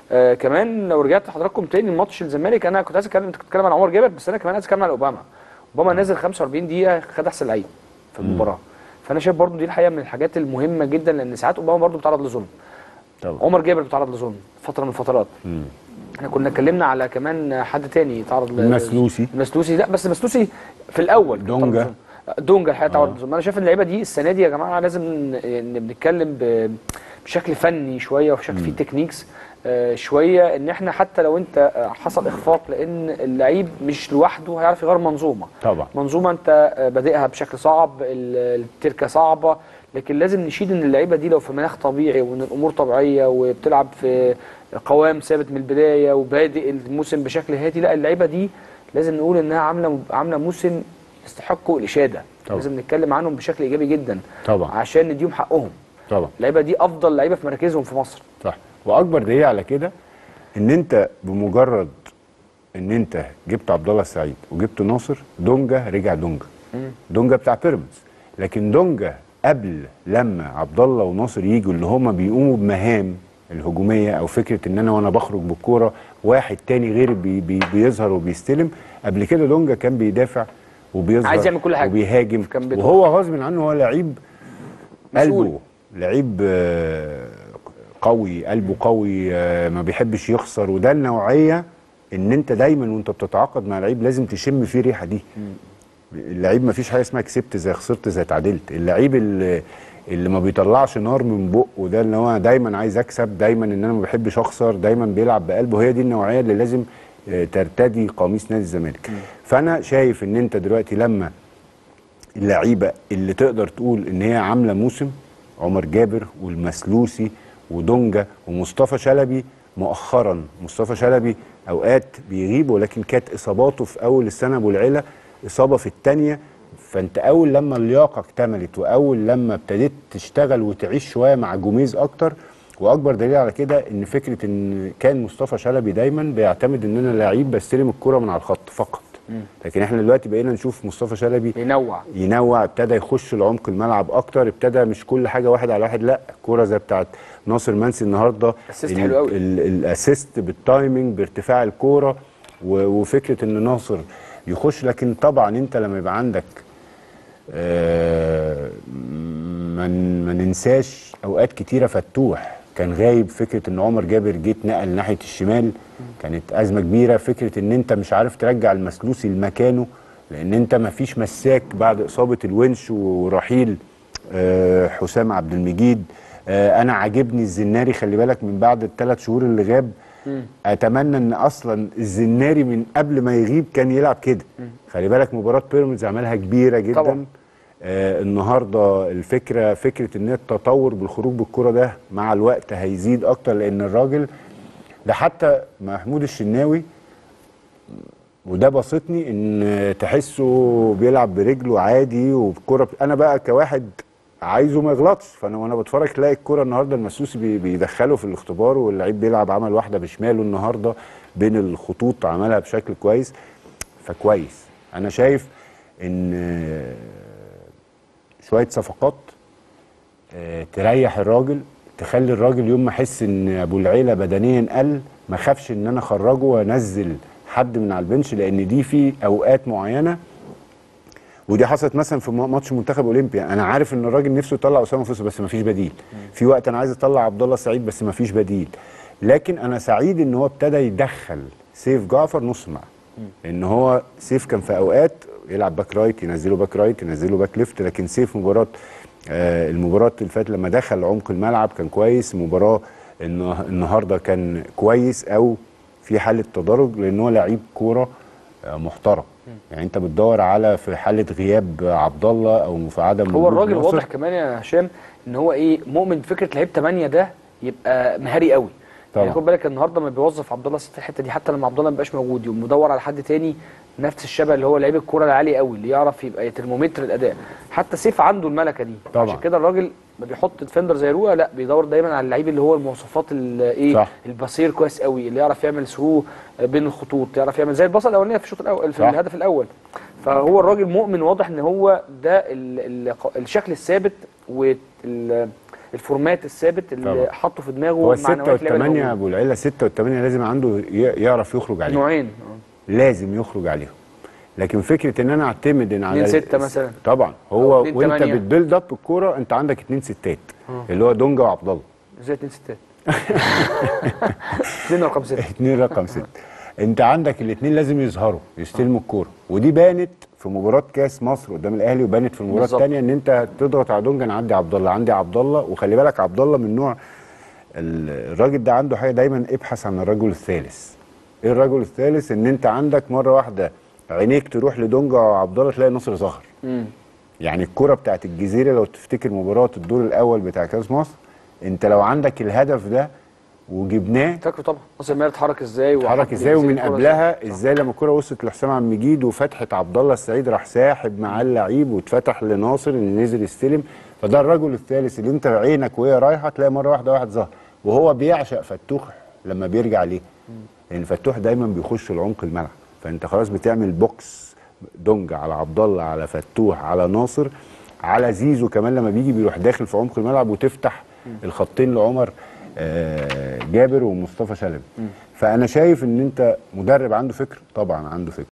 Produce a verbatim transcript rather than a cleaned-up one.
آه كمان لو رجعت لحضراتكم تاني ماتش الزمالك، انا كنت عايز اتكلم، انت كنت بتتكلم عن عمر جابر، بس انا كمان عايز اتكلم عن اوباما. اوباما نازل خمسة وأربعين دقيقه خد احسن لعيب في المباراه. فانا شايف برضو دي الحقيقه من الحاجات المهمه جدا، لان ساعات اوباما برضو بيتعرض لظلم. طبعا عمر جابر بيتعرض لظلم فتره من الفترات. مم. احنا كنا اتكلمنا على كمان حد تاني تعرض المسلوسي. المسلوسي لا بس المسلوسي في الاول دونجا دونجا الحقيقه تعرض لظلم. انا شايف ان اللعيبه دي السنه دي يا جماعه لازم بنتكلم بشكل فني شويه وبشكل فيه تكنيكس آه شويه، ان احنا حتى لو انت حصل اخفاق، لان اللعيب مش لوحده هيعرف يغير منظومه. طبعا منظومه انت بادئها بشكل صعب، التركه صعبه، لكن لازم نشيد ان اللعيبه دي لو في مناخ طبيعي وان الامور طبيعيه وبتلعب في قوام ثابت من البدايه وبادئ الموسم بشكل هادي، لا اللعيبه دي لازم نقول انها عامله عامله موسم يستحقوا الاشاده. طبعا. لازم نتكلم عنهم بشكل ايجابي جدا طبعا عشان نديهم حقهم. طبعا اللعيبه دي افضل لعيبه في مراكزهم في مصر. صح. واكبر دليل على كده ان انت بمجرد ان انت جبت عبد الله السعيد وجبت ناصر، دونجا رجع دونجا. مم. دونجا بتاع بيراميدز، لكن دونجا قبل لما عبد الله وناصر يجوا اللي هم بيقوموا بمهام الهجوميه او فكره ان انا وانا بخرج بالكوره واحد تاني غير بي بي بيظهر وبيستلم. قبل كده دونجا كان بيدافع وبيظهر عايز يعمل كل حاجه وبيهاجم، وهو غصب عنه هو لعيب قلبه، لعيب قوي، قلبه قوي، ما بيحبش يخسر. وده النوعيه ان انت دايما وانت بتتعاقد مع لعيب لازم تشم فيه ريحه دي. اللعيب ما فيش حاجه اسمها كسبت زي خسرت زي اتعادلت. اللعيب اللي اللي ما بيطلعش نار من بقه ده اللي هو دايما عايز اكسب، دايما ان انا ما بحبش اخسر، دايما بيلعب بقلبه، هي دي النوعيه اللي لازم ترتدي قميص نادي الزمالك. فانا شايف ان انت دلوقتي لما اللعيبه اللي تقدر تقول ان هي عامله موسم، عمر جابر والمسلوسي ودونجا ومصطفى شلبي مؤخرا. مصطفى شلبي اوقات بيغيب، ولكن كانت اصاباته في اول السنه ابو العيله، اصابه في الثانيه. فانت اول لما اللياقه اكتملت واول لما ابتديت تشتغل وتعيش شويه مع جوميز اكتر. واكبر دليل على كده ان فكره ان كان مصطفى شلبي دايما بيعتمد ان انا لعيب بستلم الكره من على الخط فقط. لكن احنا دلوقتي بقينا نشوف مصطفى شلبي ينوع ينوع، ابتدى يخش لعمق الملعب اكتر، ابتدى مش كل حاجه واحد على واحد، لا الكوره زي بتاعت ناصر منسي النهارده، اسيست حلو قوي، الاسيست بالتايمنج بارتفاع الكوره، وفكره ان ناصر يخش. لكن طبعا انت لما يبقى عندك آه ما ننساش اوقات كتيره فتوح كان غايب، فكره ان عمر جابر جيت نقل ناحيه الشمال كانت ازمه كبيره، فكره ان انت مش عارف ترجع المسلوسي لمكانه لان انت ما فيش مساك بعد اصابه الونش ورحيل آه حسام عبد المجيد. آه انا عاجبني الزناري، خلي بالك من بعد الثلاث شهور اللي غاب. مم. اتمنى ان اصلا الزناري من قبل ما يغيب كان يلعب كده. خلي بالك مباراه بيراميدز عملها كبيره جدا طبعا. آه النهارده الفكره فكره ان التطور بالخروج بالكره ده مع الوقت هيزيد اكتر، لان الراجل ده حتى محمود الشناوي وده بسطني ان تحسه بيلعب برجله عادي وبكره. انا بقى كواحد عايزه ما يغلطش، فانا وانا بتفرج تلاقي الكره النهارده المسوسي بيدخله في الاختبار واللعيب بيلعب، عمل واحده بشماله النهارده بين الخطوط عملها بشكل كويس. فكويس انا شايف ان شويه صفقات تريح الراجل، تخلي الراجل يوم ما احس ان ابو العيله بدنيا قل ما خافش ان انا اخرجه وانزل حد من على البنش، لان دي في اوقات معينه ودي حصلت مثلا في ماتش منتخب اولمبيا. انا عارف ان الراجل نفسه يطلع اسامه فوسو بس ما فيش بديل. في وقت انا عايز اطلع عبد الله السعيد بس ما فيش بديل. لكن انا سعيد ان هو ابتدى يدخل سيف جعفر نص ملعب، ان هو سيف كان في اوقات يلعب باك رايت ينزله باك رايت ينزله باك ليفت، لكن سيف مباراه آه المباراه اللي فاتت لما دخل عمق الملعب كان كويس. مباراه النهارده كان كويس او في حاله تدرج لان هو لعيب كوره آه محترم. يعني انت بتدور على في حاله غياب عبد الله او في عدم هو الراجل واضح كمان يا هشام ان هو ايه مؤمن بفكره لعيب ثمانية ده يبقى مهاري قوي. طبعا. يعني خد بالك النهارده ما بيوظف عبد الله في الحته دي، حتى لما عبد الله ما بيبقاش موجود يقوم مدور على حد تاني نفس الشبه اللي هو لعيب الكوره العالي قوي اللي يعرف يبقى ترمومتر الاداء. حتى سيف عنده الملكه دي طبعا. عشان كده الراجل ما بيحط ديفندر زي روقه، لا بيدور دايما على اللعيب اللي هو المواصفات ايه البصير كويس قوي اللي يعرف يعمل ثرو بين الخطوط، يعرف يعمل زي البصه الاولانيه في الشوط الاول في صح. الهدف الاول. فهو الراجل مؤمن واضح ان هو ده ال ال الشكل الثابت الفورمات الثابت اللي طبعا. حطه في دماغه. هو الستة والثمانية يا ابو العيله، ستة والثمانية لازم عنده يعرف يخرج عليهم. نوعين لازم يخرج عليهم. لكن فكره ان انا اعتمد ان على ستة مثلا طبعا هو وانت بتبيلد اب الكوره انت عندك اتنين ستات أوه. اللي هو دونجا وعبد الله. ازاي اتنين ستات؟ اتنين رقم ستة. اتنين رقم ستة. انت عندك الاثنين لازم يظهروا يستلموا الكوره، ودي بانت في مباراه كاس مصر قدام الاهلي، وبانت في المباراه الثانيه ان انت تضغط على دونجا انا عندي عبد الله عندي عبد الله. وخلي بالك عبد الله من نوع الراجل ده عنده حاجه دايما ابحث عن الرجل الثالث. ايه الرجل الثالث؟ ان انت عندك مره واحده عينيك تروح لدونجا وعبد الله تلاقي نصر ظهر. يعني الكره بتاعت الجزيره لو تفتكر مباراه الدور الاول بتاع كاس مصر، انت لو عندك الهدف ده وجبناه فاكره طبعا ناصر ماهر اتحرك ازاي اتحرك ازاي ومن قبلها ازاي لما الكره وصلت لحسام عبد المجيد وفتحه عبد الله السعيد راح ساحب معاه اللعيب واتفتح لناصر اللي نزل يستلم. فده الرجل الثالث اللي انت عينك وهي رايحه تلاقي مره واحده واحد ظهر. وهو بيعشق فتوح لما بيرجع ليه، لان يعني فتوح دايما بيخش العمق الملعب، فانت خلاص بتعمل بوكس دونجا على عبد الله على فتوح على ناصر على زيزو كمان لما بيجي بيروح داخل في عمق الملعب وتفتح الخطين لعمر جابر ومصطفى شلبي. فانا شايف ان انت مدرب عنده فكر، طبعا عنده فكر.